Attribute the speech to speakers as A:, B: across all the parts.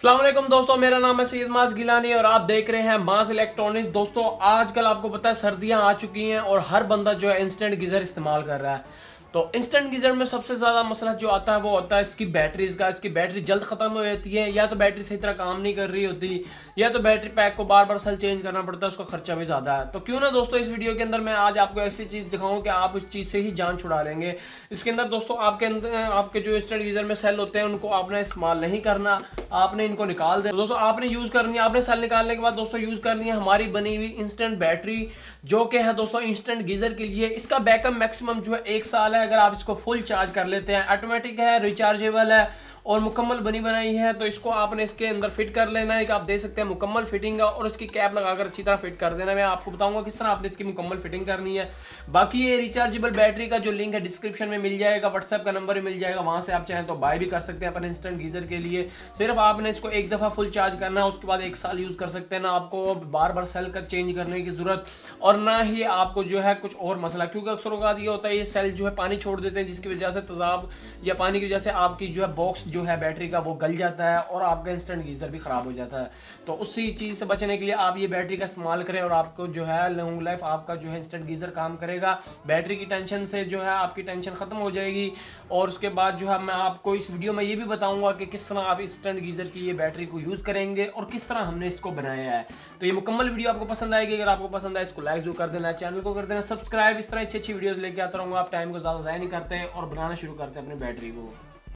A: अस्सलाम वालेकुम दोस्तों, मेरा नाम है सैयद माज गिलानी और आप देख रहे हैं माज इलेक्ट्रॉनिक्स। दोस्तों आजकल आपको पता है सर्दियां आ चुकी हैं और हर बंदा जो है इंस्टेंट गीजर इस्तेमाल कर रहा है। तो इंस्टेंट गीजर में सबसे ज़्यादा मसला जो आता है वो होता है इसकी बैटरीज का। इसकी बैटरी जल्द ख़त्म हो जाती है, या तो बैटरी सही तरह काम नहीं कर रही होती, या तो बैटरी पैक को बार बार सेल चेंज करना पड़ता है, उसका खर्चा भी ज़्यादा है। तो क्यों ना दोस्तों इस वीडियो के अंदर मैं आज आपको ऐसी चीज़ दिखाऊं कि आप उस चीज़ से ही जान छुड़ा लेंगे। इसके अंदर दोस्तों आपके अंदर आपके जो इंस्टेंट गीजर में सेल होते हैं उनको आपने इस्तेमाल नहीं करना, आपने इनको निकाल देना। दोस्तों आपने यूज़ करनी है, आपने सेल निकालने के बाद दोस्तों यूज़ करनी है हमारी बनी हुई इंस्टेंट बैटरी, जो कि है दोस्तों इंस्टेंट गीजर के लिए। इसका बैकअप मैक्सिमम जो है 1 साल है। अगर आप इसको फुल चार्ज कर लेते हैं, ऑटोमेटिक है, रिचार्जेबल है और मुकम्मल बनी बनाई है, तो इसको आपने इसके अंदर फिट कर लेना है। आप देख सकते हैं मुकम्मल फिटिंग है और इसकी कैप लगाकर अच्छी तरह फिट कर देना है। मैं आपको बताऊंगा किस तरह आपने इसकी मुकम्मल फिटिंग करनी है। बाकी ये रिचार्जेबल बैटरी का जो लिंक है डिस्क्रिप्शन में मिल जाएगा, व्हाट्सएप का नंबर भी मिल जाएगा, वहां से आप चाहें तो बाय भी कर सकते हैं अपने इंस्टेंट गीजर के लिए। सिर्फ आपने इसको एक दफ़ा फुल चार्ज करना है, उसके बाद 1 साल यूज़ कर सकते हैं। ना आपको बार बार सेल का चेंज करने की ज़रूरत और ना ही आपको जो है कुछ और मसला, क्योंकि अक्सर औक़ात ये होता है ये सेल जो है पानी छोड़ देते हैं, जिसकी वजह से तेज़ाब या पानी की वजह से आपकी जो है बॉक्स जो है बैटरी का गल जाता है और आपका इंस्टेंट गीजर भी खराब हो जाता है। तो उसी चीज़ से बचने के लिए आप ये बैटरी का इस्तेमाल करें और आपको जो है लॉन्ग लाइफ आपका जो है इंस्टेंट गीजर काम करेगा। बैटरी की टेंशन से जो है आपकी टेंशन खत्म हो जाएगी। और उसके बाद जो है मैं आपको इस वीडियो में ये भी बताऊंगा कि किस तरह आप इंस्टेंट गीजर की ये बैटरी को यूज़ करेंगे और किस तरह हमने इसको बनाया है। तो ये मुकम्मल वीडियो आपको पसंद आएगी। अगर आपको पसंद आए इसको लाइक जो कर देना, चैनल को कर देना सब्सक्राइब। इस तरह अच्छी अच्छी वीडियोस लेके आता रहूँगा। आप टाइम को ज़्यादा ज़ाया नहीं करते और बनाना शुरू करते हैं अपनी बैटरी को।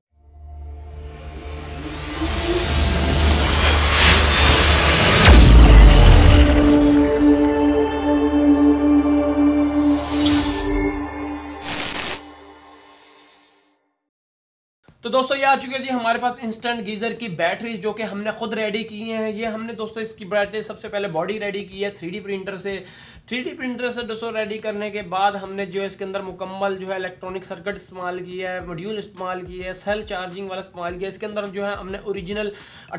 A: तो दोस्तों ये आ चुकी है जी हमारे पास इंस्टेंट गीजर की बैटरी, जो कि हमने खुद रेडी की हैं। ये हमने दोस्तों इसकी बैटरी सबसे पहले बॉडी रेडी की है 3D प्रिंटर से। 3D प्रिंटर से दोस्तों रेडी करने के बाद हमने जो है इसके अंदर मुकम्मल जो है इलेक्ट्रॉनिक सर्किट इस्तेमाल किया है, मॉड्यूल इस्तेमाल किया है, सेल चार्जिंग वाला इस्तेमाल किया है। इसके अंदर जो है हमने ओरिजिनल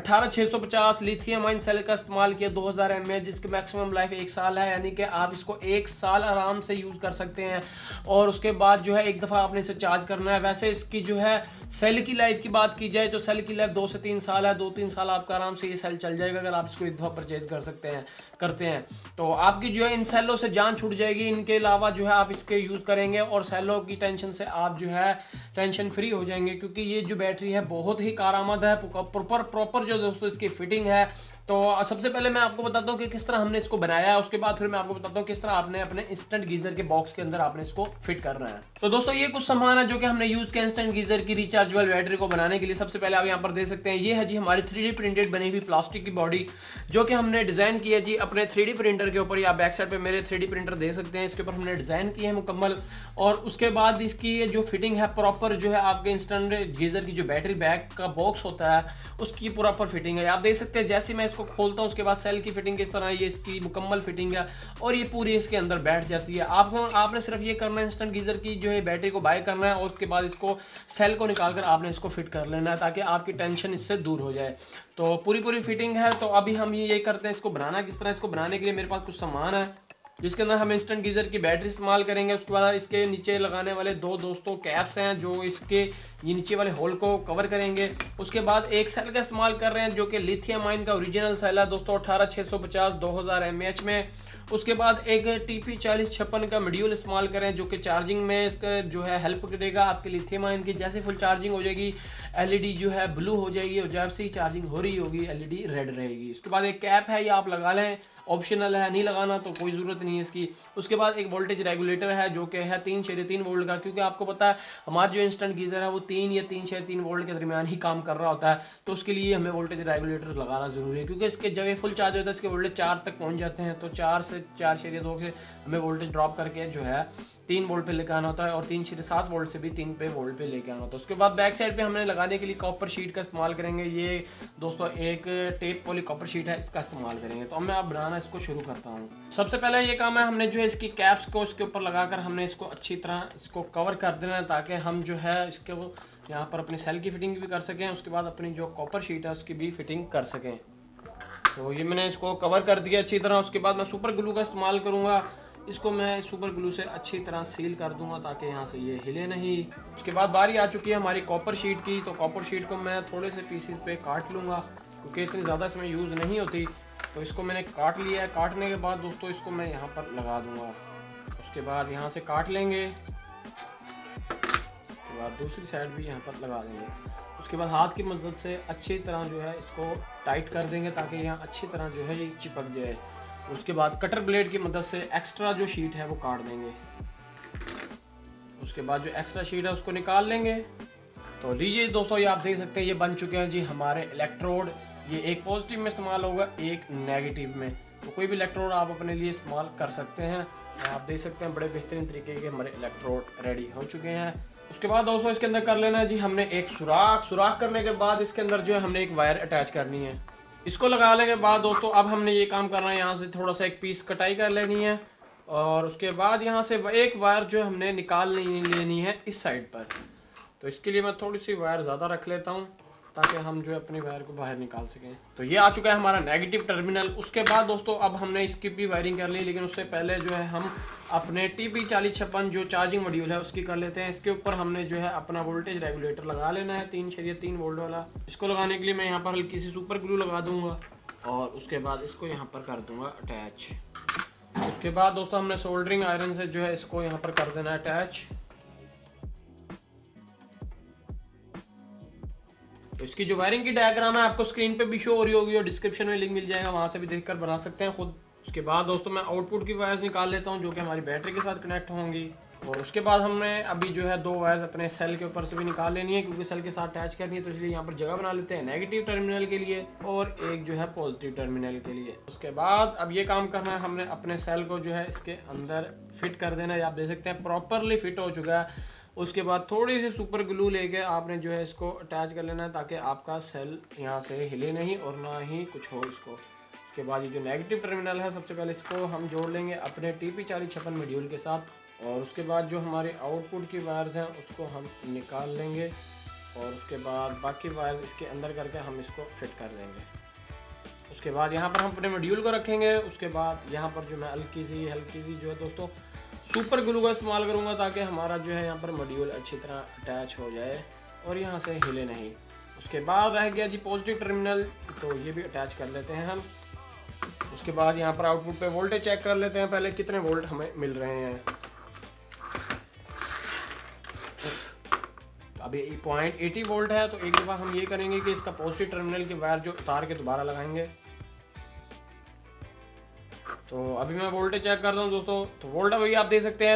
A: 18650 लिथियम आयन सेल का इस्तेमाल किया 2000 mAh, जिसकी मैक्सिमम लाइफ 1 साल है, यानी कि आप इसको 1 साल आराम से यूज़ कर सकते हैं। और उसके बाद जो है एक दफ़ा आपने इसे चार्ज करना है। वैसे इसकी जो है सेल की लाइफ की बात की जाए तो सेल की लाइफ 2 से 3 साल है। 2-3 साल आपका आराम से ये सेल चल जाएगा अगर आप इसको एक दफ़ा परचेज करते हैं तो आपकी जो है इन सेलों से जान छूट जाएगी। इनके अलावा जो है आप इसके यूज़ करेंगे और सेलों की टेंशन से आप जो है टेंशन फ्री हो जाएंगे, क्योंकि ये जो बैटरी है बहुत ही कारआमद है। प्रॉपर जो दोस्तों इसकी फिटिंग है। तो सबसे पहले मैं आपको बताता हूँ कि किस तरह हमने इसको बनाया है, उसके बाद फिर मैं आपको बताता हूँ किस तरह आपने अपने इंस्टेंट गीजर के बॉक्स के अंदर आपने इसको फिट करना है। तो दोस्तों ये कुछ सामान है जो कि हमने यूज किया इंस्टेंट गीजर की रिचार्जेबल बैटरी को बनाने के लिए। सबसे पहले आप यहाँ पर देख सकते हैं ये है जी हमारी 3D प्रिंटेड बनी हुई प्लास्टिक की बॉडी, जो कि हमने डिजाइन की है जी अपने 3D प्रिंटर के ऊपर। या बैक साइड पे मेरे 3D प्रिंटर देख सकते हैं, इसके ऊपर हमने डिजाइन की है मुकम्मल। और उसके बाद इसकी जो फिटिंग है प्रॉपर जो है आपके इंस्टेंट गीजर की जो बैटरी बैक का बॉक्स होता है उसकी प्रॉपर फिटिंग है। आप देख सकते हैं जैसे मैं इसको खोलता हूँ उसके बाद सेल की फिटिंग किस तरह, ये इसकी मुकम्मल फिटिंग है और ये पूरी इसके अंदर बैठ जाती है। आपने सिर्फ ये करना है इंस्टेंट गीजर की जो है बैटरी को बाय करना है और उसके बाद इसको सेल को निकालकर आपने इसको फिट कर लेना है, ताकि आपकी टेंशन इससे दूर हो जाए। तो पूरी फिटिंग है। तो अभी हम ये करते हैं इसको बनाना किस तरह। इसको बनाने के लिए मेरे पास कुछ सामान है जिसके अंदर हम इंस्टेंट गीजर की बैटरी इस्तेमाल करेंगे। उसके बाद इसके नीचे लगाने वाले 2 दोस्तों कैप्स हैं जो इसके ये नीचे वाले होल को कवर करेंगे। उसके बाद एक सेल का इस्तेमाल कर रहे हैं जो कि लिथियम आयन का ओरिजिनल सेल है दोस्तों 18650 2000 mAh में। उसके बाद एक TP4056 का मॉड्यूल इस्तेमाल करें जो कि चार्जिंग में इसका जो है हेल्प करेगा आपके लिथियम आयन की। जैसे फुल चार्जिंग हो जाएगी LED जो है ब्लू हो जाएगी और जैसे ही चार्जिंग हो रही होगी LED रेड रहेगी। उसके बाद एक कैप है, ये आप लगा लें, ऑप्शनल है, नहीं लगाना तो कोई ज़रूरत नहीं है इसकी। उसके बाद एक वोल्टेज रेगुलेटर है जो कि है 3.3 वोल्ट का, क्योंकि आपको पता है हमारा जो इंस्टेंट गीजर है वो 3 या 3.3 वोल्ट के दरमियान ही काम कर रहा होता है। तो उसके लिए हमें वोल्टेज रेगुलेटर लगाना ज़रूरी है, क्योंकि इसके जब ये फुल चार्ज होता है इसके वोल्टेज 4 तक पहुँच जाते हैं। तो 4 से 4.2 से हमें वोल्टेज ड्रॉप करके जो है 3 वोल्ट पे लेके आना होता है और 3.7 वोल्ट से भी 3 वोल्ट पे लेके आना होता है। उसके बाद बैक साइड पे हमने लगाने के लिए कॉपर शीट का इस्तेमाल करेंगे। ये दोस्तों एक टेप वाली कॉपर शीट है, इसका इस्तेमाल करेंगे। तो अब मैं अब बनाना इसको शुरू करता हूँ। सबसे पहले ये काम है हमने जो है इसकी कैप्स को इसके ऊपर लगाकर हमने इसको अच्छी तरह इसको कवर कर देना है, ताकि हम जो है इसके वो यहाँ पर अपनी सेल की फिटिंग भी कर सकें, उसके बाद अपनी जो कॉपर शीट है उसकी भी फिटिंग कर सकें। तो ये मैंने इसको कवर कर दिया अच्छी तरह। उसके बाद मैं सुपर ग्लू का इस्तेमाल करूँगा। इसको मैं सुपर ग्लू से अच्छी तरह सील कर दूंगा ताकि यहाँ से ये हिले नहीं। उसके बाद बारी आ चुकी है हमारी कॉपर शीट की। तो कॉपर शीट को मैं थोड़े से पीसेस पे काट लूँगा क्योंकि इतनी ज़्यादा इसमें यूज़ नहीं होती। तो इसको मैंने काट लिया है। काटने के बाद दोस्तों इसको मैं यहाँ पर लगा दूँगा। उसके बाद यहाँ से काट लेंगे, उसके बाद दूसरी साइड भी यहाँ पर लगा देंगे। उसके बाद हाथ की मदद से अच्छी तरह जो है इसको टाइट कर देंगे ताकि यहाँ अच्छी तरह जो है ये चिपक जाए। उसके बाद कटर ब्लेड की मदद से एक्स्ट्रा जो शीट है वो काट देंगे। उसके बाद जो एक्स्ट्रा शीट है उसको निकाल लेंगे। तो लीजिए दोस्तों, ये आप देख सकते हैं ये बन चुके हैं जी हमारे इलेक्ट्रोड। ये एक पॉजिटिव में इस्तेमाल होगा, एक नेगेटिव में। तो कोई भी इलेक्ट्रोड आप अपने लिए इस्तेमाल कर सकते हैं। आप देख सकते हैं बड़े बेहतरीन तरीके के हमारे इलेक्ट्रोड रेडी हो चुके हैं। उसके बाद दोस्तों इसके अंदर कर लेना है जी हमने एक सुराख करने के बाद इसके अंदर जो है हमने एक वायर अटैच करनी है। इसको लगा लेने के बाद दोस्तों अब हमने ये काम करना है, यहाँ से थोड़ा सा एक पीस कटाई कर लेनी है और उसके बाद यहाँ से एक वायर जो हमने निकाल लेनी है इस साइड पर। तो इसके लिए मैं थोड़ी सी वायर ज़्यादा रख लेता हूँ ताकि हम जो है अपनी वायर को बाहर निकाल सकें। तो ये आ चुका है हमारा नेगेटिव टर्मिनल। उसके बाद दोस्तों अब हमने इसकी भी वायरिंग कर ली, लेकिन उससे पहले जो है हम अपने TP4056 जो चार्जिंग मॉड्यूल है उसकी कर लेते हैं। इसके ऊपर हमने जो है अपना वोल्टेज रेगुलेटर लगा लेना है 3.3 वोल्ट वाला। इसको लगाने के लिए मैं यहाँ पर हल्की सी सुपर ग्लू लगा दूंगा और उसके बाद इसको यहाँ पर कर दूंगा अटैच। उसके बाद दोस्तों हमने सोल्डरिंग आयरन से जो है इसको यहाँ पर कर देना है अटैच। तो इसकी जो वायरिंग की डायग्राम है आपको स्क्रीन पे भी शो हो रही होगी और डिस्क्रिप्शन में लिंक मिल जाएगा, वहां से भी देखकर बना सकते हैं खुद। उसके बाद दोस्तों मैं आउटपुट की वायर्स निकाल लेता हूं जो कि हमारी बैटरी के साथ कनेक्ट होंगी। और उसके बाद हमने अभी जो है 2 वायर्स अपने सेल के ऊपर से भी निकाल लेनी है क्योंकि सेल के साथ अटैच करनी है। तो इसलिए यहाँ पर जगह बना लेते हैं नेगेटिव टर्मिनल के लिए और एक जो है पॉजिटिव टर्मिनल के लिए। उसके बाद अब ये काम करना है, हमने अपने सेल को जो है इसके अंदर फिट कर देना है। आप देख सकते हैं प्रॉपरली फिट हो चुका है। उसके बाद थोड़ी सी सुपर ग्लू लेके आपने जो है इसको अटैच कर लेना है ताकि आपका सेल यहाँ से हिले नहीं और ना ही कुछ हो इसको। उसके बाद ये जो नेगेटिव टर्मिनल है सबसे पहले इसको हम जोड़ लेंगे अपने TP4056 मॉड्यूल के साथ और उसके बाद जो हमारे आउटपुट की वायर्स हैं उसको हम निकाल लेंगे और उसके बाद बाकी वायर्स इसके अंदर करके हम इसको फिट कर देंगे। उसके बाद यहाँ पर हम अपने मॉड्यूल को रखेंगे। उसके बाद यहाँ पर जो मैं हल्की सी जो है दोस्तों सुपर ग्लू का इस्तेमाल करूँगा ताकि हमारा जो है यहाँ पर मॉड्यूल अच्छी तरह अटैच हो जाए और यहाँ से हिले नहीं। उसके बाद रह गया जी पॉजिटिव टर्मिनल, तो ये भी अटैच कर लेते हैं हम। उसके बाद यहाँ पर आउटपुट पे वोल्टेज चेक कर लेते हैं पहले कितने वोल्ट हमें मिल रहे हैं। अभी 0.80 वोल्ट है। तो एक दफ़ा हम ये करेंगे कि इसका पॉजिटिव टर्मिनल की वायर जो उतार के दोबारा लगाएंगे। तो अभी मैं वोल्टेज चेक करता हूँ दोस्तों। तो वोल्ट अभी आप देख सकते हैं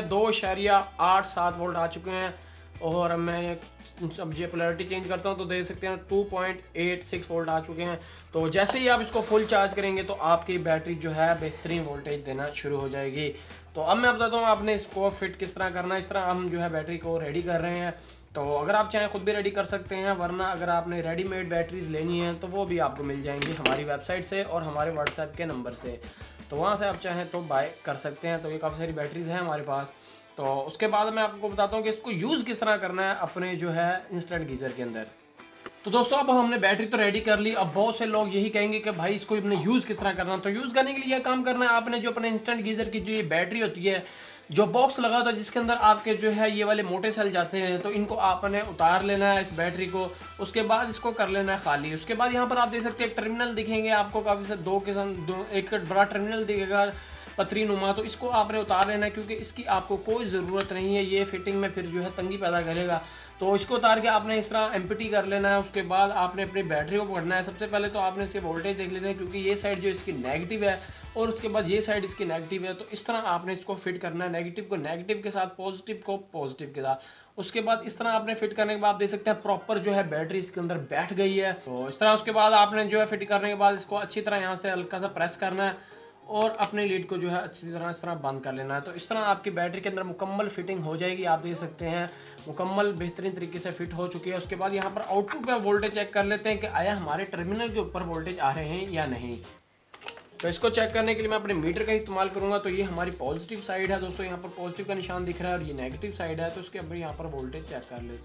A: 2.87 वोल्ट आ चुके हैं और अब मैं अब ये पोलैरिटी चेंज करता हूँ तो देख सकते हैं 2.86 वोल्ट आ चुके हैं। तो जैसे ही आप इसको फुल चार्ज करेंगे तो आपकी बैटरी जो है बेहतरीन वोल्टेज देना शुरू हो जाएगी। तो अब मैं बताता हूँ आपने इसको फिट किस तरह करना है। इस तरह हम जो है बैटरी को रेडी कर रहे हैं। तो अगर आप चाहें खुद भी रेडी कर सकते हैं, वरना अगर आपने रेडीमेड बैटरीज लेनी है तो वो भी आपको मिल जाएंगी हमारी वेबसाइट से और हमारे व्हाट्सएप के नंबर से। तो वहाँ से आप चाहें तो बाय कर सकते हैं। तो ये काफ़ी सारी बैटरीज हैं हमारे पास। तो उसके बाद मैं आपको बताता हूँ कि इसको यूज़ किस तरह करना है अपने जो है इंस्टेंट गीज़र के अंदर। तो दोस्तों अब हमने बैटरी तो रेडी कर ली। अब बहुत से लोग यही कहेंगे कि भाई इसको अपने यूज़ किस तरह करना है। तो यूज़ करने के लिए यह काम करना है, आपने जो अपने इंस्टेंट गीज़र की जो ये बैटरी होती है, जो बॉक्स लगा होता है जिसके अंदर आपके जो है ये वाले मोटे सेल जाते हैं, तो इनको आपने उतार लेना है इस बैटरी को। उसके बाद इसको कर लेना है खाली। उसके बाद यहाँ पर आप देख सकते हैं एक टर्मिनल दिखेंगे आपको, काफ़ी से दो किस्म, एक बड़ा टर्मिनल दिखेगा पतरी नुमा, तो इसको आपने उतार लेना है क्योंकि इसकी आपको कोई ज़रूरत नहीं है। ये फिटिंग में फिर जो है तंगी पैदा करेगा। तो इसको उतार के आपने इस तरह एम्प्टी कर लेना है। उसके बाद आपने अपनी बैटरी को पकड़ना है। सबसे पहले तो आपने इसके वोल्टेज देख लेना है क्योंकि ये साइड जो इसकी नेगेटिव है और उसके बाद ये साइड इसकी नेगेटिव है। तो इस तरह आपने इसको फिट करना है, नेगेटिव को नेगेटिव के साथ, पॉजिटिव को पॉजिटिव के साथ। उसके बाद इस तरह आपने फिट करने के बाद देख सकते हैं प्रॉपर जो है बैटरी इसके अंदर बैठ गई है। तो इस तरह उसके बाद आपने जो है फिट करने के बाद इसको अच्छी तरह यहाँ से हल्का सा प्रेस करना है और अपने लीड को जो है अच्छी तरह इस तरह बंद कर लेना है। तो इस तरह आपकी बैटरी के अंदर मुकम्मल फिटिंग हो जाएगी। आप देख सकते हैं मुकम्मल बेहतरीन तरीके से फिट हो चुकी है। उसके बाद यहाँ पर आउटपुट पे वोल्टेज चेक कर लेते हैं कि आया हमारे टर्मिनल के ऊपर वोल्टेज आ रहे हैं या नहीं। तो इसको चेक करने के लिए मैं अपने मीटर का इस्तेमाल करूंगा। तो ये हमारी पॉजिटिव साइड है दोस्तों, यहाँ पर पॉजिटिव का निशान दिख रहा है और ये नेगेटिव साइड है। तो इसके अब यहाँ पर वोल्टेज चेक कर लेते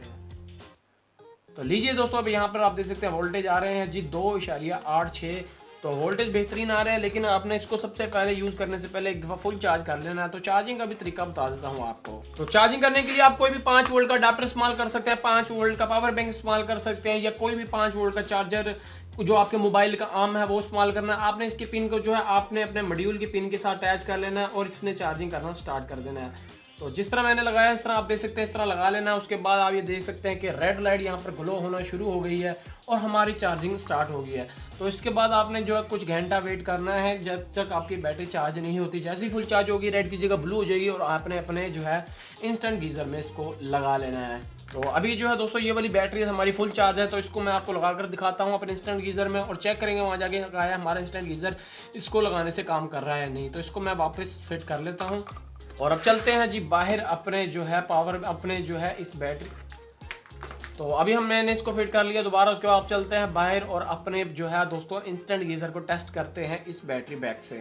A: हैं। तो लीजिए दोस्तों, अब यहाँ पर आप देख सकते हैं वोल्टेज आ रहे हैं जी 2.86। तो वोल्टेज बेहतरीन आ रहे हैं, लेकिन आपने इसको सबसे पहले यूज करने से पहले एक दफा फुल चार्ज कर लेना है। तो चार्जिंग का भी तरीका बता देता हूँ आपको। तो चार्जिंग करने के लिए आप कोई भी 5 वोल्ट का अडाप्टर इस्तेमाल कर सकते हैं, 5 वोल्ट का पावर बैंक इस्तेमाल कर सकते हैं, या कोई भी 5 वोल्ट का चार्जर जो आपके मोबाइल का आर्म है वो इस्तेमाल करना है। आपने इसके पिन को जो है आपने अपने मॉड्यूल की पिन के साथ अटैच कर लेना है और इसने चार्जिंग करना स्टार्ट कर देना है। तो जिस तरह मैंने लगाया इस तरह आप देख सकते हैं, इस तरह लगा लेना है। उसके बाद आप ये देख सकते हैं कि रेड लाइट यहाँ पर ग्लो होना शुरू हो गई है और हमारी चार्जिंग स्टार्ट हो गई है। तो इसके बाद आपने जो है कुछ घंटा वेट करना है जब तक आपकी बैटरी चार्ज नहीं होती। जैसे ही फुल चार्ज होगी रेड की जगह ब्लू हो जाएगी और आपने अपने जो है इंस्टेंट गीज़र में इसको लगा लेना है। तो अभी जो है दोस्तों ये वाली बैटरी हमारी फुल चार्ज है, तो इसको मैं आपको लगा कर दिखाता हूँ अपने इंस्टेंट गीज़र में और चेक करेंगे वहाँ जाके आया हमारा इंस्टेंट गीज़र इसको लगाने से काम कर रहा है नहीं। तो इसको मैं वापस फिट कर लेता हूँ और अब चलते हैं जी बाहर अपने जो है पावर अपने जो है इस बैटरी। तो अभी मैंने इसको फिट कर लिया दोबारा। उसके बाद आप चलते हैं बाहर और अपने जो है दोस्तों इंस्टेंट गीज़र को टेस्ट करते हैं इस बैटरी बैक से।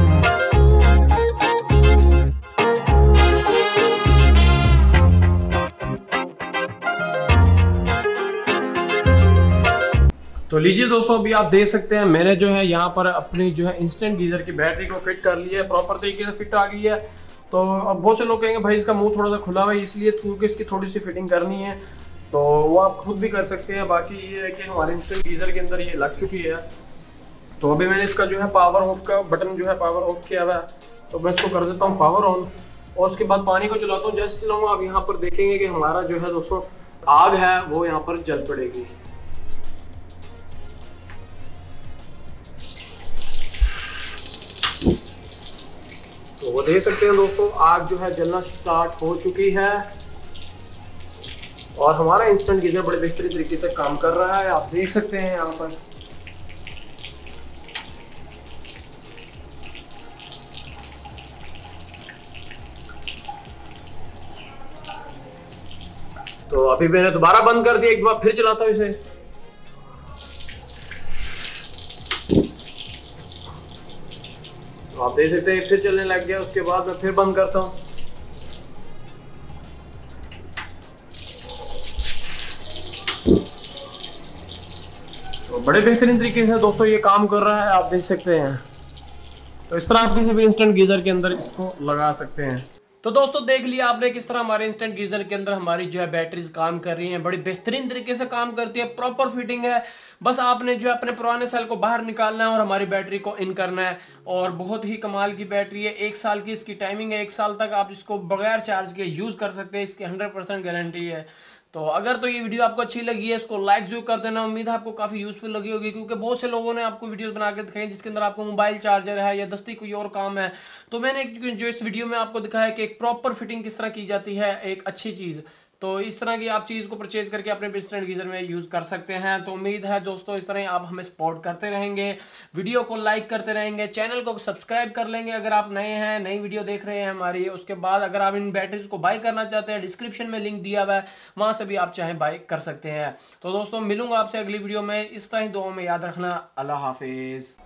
A: तो लीजिए दोस्तों अभी आप देख सकते हैं मैंने जो है यहाँ पर अपनी जो है इंस्टेंट गीज़र की बैटरी को फिट कर लिया है, प्रॉपर तरीके से फिट आ गई है। तो अब बहुत से लोग कहेंगे भाई इसका मुंह थोड़ा सा खुला हुआ है इसलिए, क्योंकि इसकी थोड़ी सी फिटिंग करनी है, तो वो आप खुद भी कर सकते हैं। बाकी ये है कि हमारे इंस्टेंट गीज़र के अंदर ये लग चुकी है। तो अभी मैंने इसका जो है पावर ऑफ का बटन जो है पावर ऑफ किया हुआ है, तो मैं इसको कर देता हूँ पावर ऑन और उसके बाद पानी को चलाता हूँ। जैसे चलाऊँगा आप यहाँ पर देखेंगे कि हमारा जो है दोस्तों आग है वो यहाँ पर जल पड़ेगी। तो वो देख सकते हैं दोस्तों आग जो है जलना स्टार्ट हो चुकी है और हमारा इंस्टेंट गीज़र बड़े बेहतरीन तरीके से काम कर रहा है, आप देख सकते हैं यहाँ पर। तो अभी मैंने दोबारा बंद कर दिया, एक बार फिर चलाता हूँ इसे। तो आप देख सकते हैं फिर चलने लग गया। उसके बाद मैं फिर बंद करता हूँ। तो बड़े बेहतरीन तरीके से दोस्तों ये काम कर रहा है, आप देख सकते हैं। तो इस तरह आप किसी भी इंस्टेंट गीज़र के अंदर इसको लगा सकते हैं। तो दोस्तों देख लिया आपने किस तरह हमारे इंस्टेंट गीज़र के अंदर हमारी जो है बैटरीज काम कर रही हैं, बड़ी बेहतरीन तरीके से काम करती है, प्रॉपर फिटिंग है। बस आपने जो है अपने पुराने सेल को बाहर निकालना है और हमारी बैटरी को इन करना है। और बहुत ही कमाल की बैटरी है, 1 साल की इसकी टाइमिंग है, 1 साल तक आप इसको बगैर चार्ज के यूज़ कर सकते हैं, इसकी 100% गारंटी है। तो अगर तो ये वीडियो आपको अच्छी लगी है इसको लाइक जरूर कर देना। उम्मीद है आपको काफ़ी यूजफुल लगी होगी, क्योंकि बहुत से लोगों ने आपको वीडियोस बना के दिखाई जिसके अंदर आपको मोबाइल चार्जर है या दस्ती कोई और काम है। तो मैंने जो इस वीडियो में आपको दिखाया कि एक प्रॉपर फिटिंग किस तरह की जाती है, एक अच्छी चीज़। तो इस तरह की आप चीज़ को परचेज करके अपने इंस्टेंट गीज़र में यूज़ कर सकते हैं। तो उम्मीद है दोस्तों इस तरह आप हमें सपोर्ट करते रहेंगे, वीडियो को लाइक करते रहेंगे, चैनल को सब्सक्राइब कर लेंगे अगर आप नए हैं, नई वीडियो देख रहे हैं हमारी। उसके बाद अगर आप इन बैटरीज को बाय करना चाहते हैं डिस्क्रिप्शन में लिंक दिया हुआ है, वहाँ से भी आप चाहे बाय कर सकते हैं। तो दोस्तों मिलूंगा आपसे अगली वीडियो में, इस तरह ही दुआ में याद रखना। अल्लाह हाफिज़।